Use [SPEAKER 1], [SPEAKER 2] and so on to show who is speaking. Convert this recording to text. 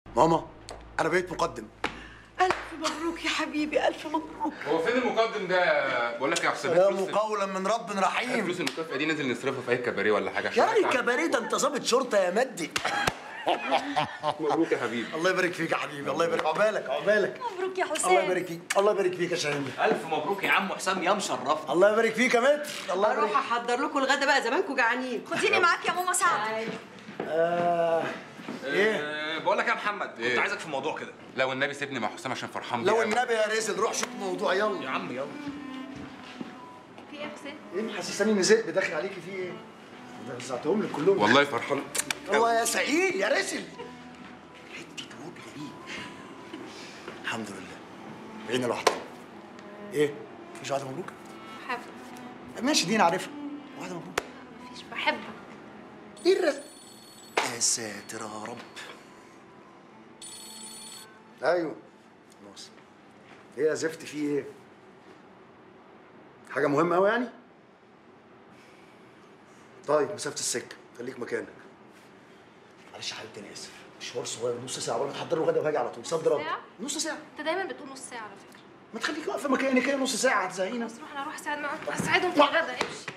[SPEAKER 1] ماما انا بقيت مقدم.
[SPEAKER 2] ألف مبروك يا حبيبي، ألف مبروك.
[SPEAKER 3] هو فين المقدم ده؟ بقول لك يا حسام،
[SPEAKER 1] سلام قولا من رب رحيم.
[SPEAKER 3] فلوس المكافأة دي ننزل نصرفها في اي كباريه ولا حاجه.
[SPEAKER 1] يا راجل كباريه ده انت ظابط شرطه يا مدي.
[SPEAKER 3] مبروك يا حبيبي.
[SPEAKER 1] الله يبارك فيك يا حبيبي، الله يبارك. عقبالك عقبالك.
[SPEAKER 4] مبروك يا حسام.
[SPEAKER 1] الله يبارك فيك، الله يبارك فيك يا شاهين.
[SPEAKER 5] ألف مبروك يا عم حسام يا مشرفنا.
[SPEAKER 1] الله يبارك فيك يا متر. الله يبارك.
[SPEAKER 2] أروح أحضر لكم الغدا بقى، زمانكم جعانين.
[SPEAKER 4] خديني معاك يا ماما سعد.
[SPEAKER 1] ايه؟
[SPEAKER 5] بقول لك يا محمد، كنت
[SPEAKER 3] إيه؟
[SPEAKER 5] عايزك في موضوع كده.
[SPEAKER 3] لو النبي سيبني مع حسام عشان فرحان
[SPEAKER 1] لو
[SPEAKER 3] بيه.
[SPEAKER 1] النبي يا ريزل روح شوف موضوع يلا.
[SPEAKER 5] يا عم يلا.
[SPEAKER 4] في ايه يا حسام؟
[SPEAKER 1] ايه محسساني ان ذئب داخل عليكي في ايه؟ ده وزعتهم لك كلهم.
[SPEAKER 3] والله فرحان.
[SPEAKER 1] الله يا سعيد يا ريزل. حته وجبه دي. الحمد لله بقينا لوحدنا. ايه؟ مفيش واحده مبروك؟
[SPEAKER 4] بحبك.
[SPEAKER 1] ماشي دي انا عارفها. واحده مبروك.
[SPEAKER 4] مفيش، بحبك.
[SPEAKER 1] ايه الرزق؟ يا ساتر يا رب. ايوه خلاص. ايه يا زفت في ايه؟ حاجة مهمة أوي يعني؟ طيب مسافة السكة، خليك مكانك. معلش يا حبيبتي أنا آسف، مشوار صغير نص ساعة ولا تحضر له غدا وهاجي على طول، صد رد. نص ساعة؟
[SPEAKER 4] انت دايما بتقول نص ساعة على فكرة.
[SPEAKER 1] ما تخليكي واقفة مكانك كده نص ساعة هتزهقينا.
[SPEAKER 4] بس روح، انا هروح اساعد معاهم، اساعدهم في الغدا، امشي.